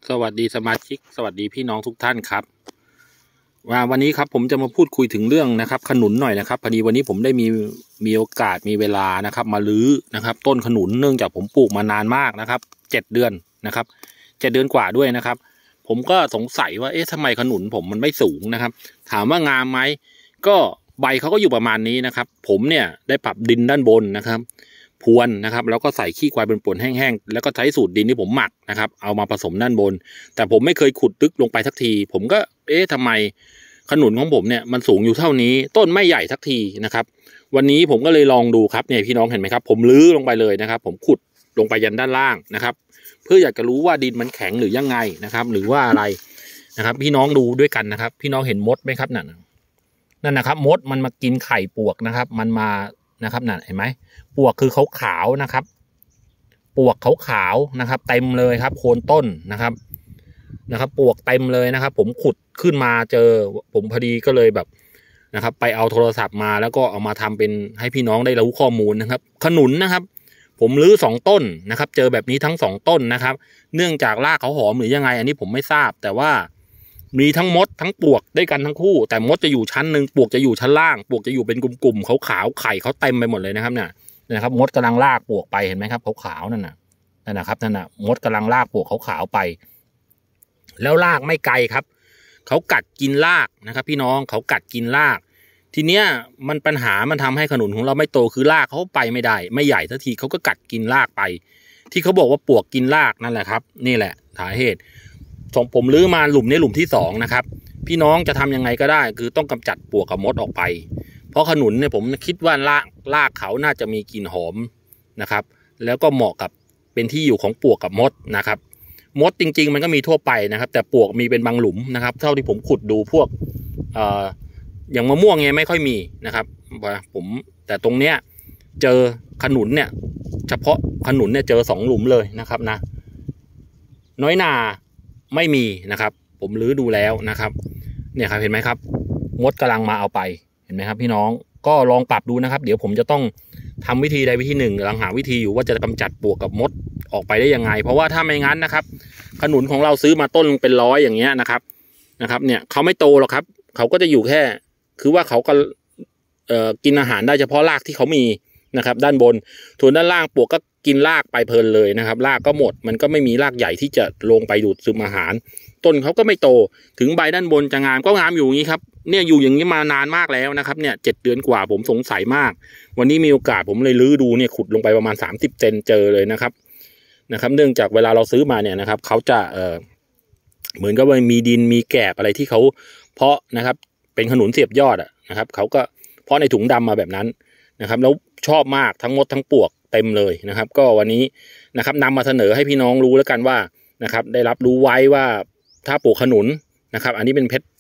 สวัสดีสมาชิกสวัสดีพี่น้องทุกท่านครับวันนี้ครับผมจะมาพูดคุยถึงเรื่องนะครับขนุนหน่อยนะครับพอดีวันนี้ผมได้มีโอกาสมีเวลานะครับมารื้อนะครับต้นขนุนเนื่องจากผมปลูกมานานมากนะครับ7 เดือนนะครับ7 เดือนกว่าด้วยนะครับผมก็สงสัยว่าทำไมขนุนผมมันไม่สูงนะครับถามว่างามไหมก็ใบเขาก็อยู่ประมาณนี้นะครับผมเนี่ยได้ปรับดินด้านบนนะครับพรวนนะครับแล้วก็ใส่ขี้ควายเป็นป่นแห้งๆแล้วก็ใช้สูตรดินที่ผมหมักนะครับเอามาผสมด้านบนแต่ผมไม่เคยขุดลึกลงไปสักทีผมก็ทำไมขนุนของผมเนี่ยมันสูงอยู่เท่านี้ต้นไม่ใหญ่สักทีนะครับวันนี้ผมก็เลยลองดูครับเนี่ยพี่น้องเห็นไหมครับผมลื้อลงไปเลยนะครับผมขุดลงไปยันด้านล่างนะครับเพื่ออยากจะรู้ว่าดินมันแข็งหรือยังไงนะครับหรือว่าอะไรนะครับพี่น้องดูด้วยกันนะครับพี่น้องเห็นมดไหมครับนั่นนะครับมดมันมากินไข่ปวกนะครับมันมานะครับนั่นเห็นไหมปวกคือขาวๆนะครับปวกขาวๆนะครับเต็มเลยครับโคนต้นนะครับปวกเต็มเลยนะครับผมขุดขึ้นมาเจอผมพอดีก็เลยแบบนะครับไปเอาโทรศัพท์มาแล้วก็เอามาทำเป็นให้พี่น้องได้รู้ข้อมูลนะครับขนุนนะครับผมรื้อ2 ต้นนะครับเจอแบบนี้ทั้ง2 ต้นนะครับเนื่องจากรากเขาหอมหรือยังไงอันนี้ผมไม่ทราบแต่ว่ามีทั้งมดทั้งปวกได้กันทั้งคู่แต่มดจะอยู่ชั้นหนึ่งปวกจะอยู่ชั้นล่างปวกจะอยู่เป็นกลุ่มๆขาวๆไข่เขาเต็มไปหมดเลยนะครับเนี่ยนะครับมดกำลังลากปวกไปเห็นไหมครับขาวๆนั่นนะครับมดกำลังลากปวกขาวๆไปแล้วรากไม่ไกลครับเขากัดกินรากนะครับพี่น้องเขากัดกินรากทีเนี้ยมันปัญหามันทำให้ขนุนของเราไม่โตคือรากเขาไปไม่ได้ไม่ใหญ่สักทีเขาก็กัดกินรากไปที่เขาบอกว่าปวกกินรากนั่นแหละครับนี่แหละสาเหตุผมรื้อมาหลุมนี้หลุมที่2นะครับพี่น้องจะทำยังไงก็ได้คือต้องกำจัดปวกกับมดออกไปเพราะขนุนเนี่ยผมคิดว่ารากเขาน่าจะมีกลิ่นหอมนะครับแล้วก็เหมาะกับเป็นที่อยู่ของปวกกับมดนะครับมดจริงๆมันก็มีทั่วไปนะครับแต่ปวกมีเป็นบางหลุมนะครับเท่าที่ผมขุดดูพวกอย่างมะม่วงเนี่ยไม่ค่อยมีนะครับแต่ตรงเนี้ยเจอขนุนเนี่ยเฉพาะขนุนเนี่ยเจอ2 หลุมเลยนะครับนะน้อยนาไม่มีนะครับผมรื้อดูแล้วนะครับเนี่ยครับเห็นไหมครับมดกำลังมาเอาไปเห็นไหมครับพี่น้องก็ลองปรับดูนะครับเดี๋ยวผมจะต้องทำวิธีใดวิธีหนึ่งกำลังหาวิธีอยู่ว่าจะกำจัดปวกกับมดออกไปได้ยังไงเพราะว่าถ้าไม่งั้นนะครับขนุนของเราซื้อมาต้นเป็น100อย่างเงี้ยนะครับเนี่ยเขาไม่โตหรอกครับเขาก็จะอยู่แค่คือว่าเขาก็กินอาหารได้เฉพาะรากที่เขามีนะครับด้านบนส่วนด้านล่างปวกก็กินรากไปเพลินเลยนะครับรากก็หมดมันก็ไม่มีรากใหญ่ที่จะลงไปดูดซึมอาหารต้นเขาก็ไม่โตถึงใบด้านบนจะงามก็งามอยู่อย่างนี้ครับเนี่ยอยู่อย่างนี้มานานมากแล้วนะครับเนี่ย7 เดือนกว่าผมสงสัยมากวันนี้มีโอกาสผมเลยรื้อดูเนี่ยขุดลงไปประมาณ30 เซนเจอเลยนะครับเนื่องจากเวลาเราซื้อมาเนี่ยนะครับเขาจะเหมือนกับว่ามีดินมีแกบอะไรที่เขาเพาะนะครับเป็นขนุนเสียบยอดนะครับเขาก็เพาะในถุงดำมาแบบนั้นนะครับแล้วชอบมากทั้งมดทั้งปวกเต็มเลยนะครับก็วันนี้นะครับนำมาเสนอให้พี่น้องรู้แล้วกันว่านะครับได้รับรู้ไว้ว่าถ้าปลูกขนุนนะครับอันนี้เป็นเพช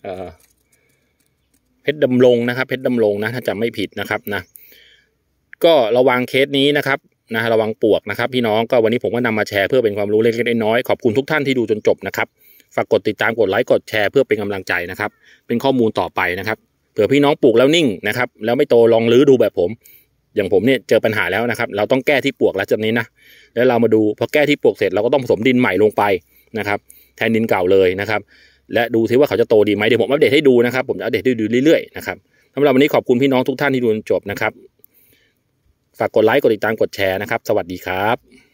รดำรงนะครับเพชรดำรงนะถ้าจำไม่ผิดนะครับนะก็ระวังเคสนี้นะครับระวังปวกนะครับพี่น้องก็วันนี้ผมก็นำมาแชร์เพื่อเป็นความรู้เล็กๆน้อยๆขอบคุณทุกท่านที่ดูจนจบนะครับฝากกดติดตามกดไลค์กดแชร์เพื่อเป็นกำลังใจนะครับเป็นข้อมูลต่อไปนะครับเผื่อพี่น้องปลูกแล้วนิ่งนะครับแล้วไม่โตลองรื้อดูแบบผมอย่างผมเนี่ยเจอปัญหาแล้วนะครับเราต้องแก้ที่ปวกแล้วจากนี้นะแล้วเรามาดูพอแก้ที่ปวกเสร็จเราก็ต้องผสมดินใหม่ลงไปนะครับแทนดินเก่าเลยนะครับและดูซิว่าเขาจะโตดีไหมเดี๋ยวผมอัปเดตให้ดูนะครับผมจะอัปเดตให้ดูเรื่อยๆนะครับสำหรับวันนี้ขอบคุณพี่น้องทุกท่านที่ดูจนจบนะครับฝากกดไลค์กดติดตามกดแชร์นะครับสวัสดีครับ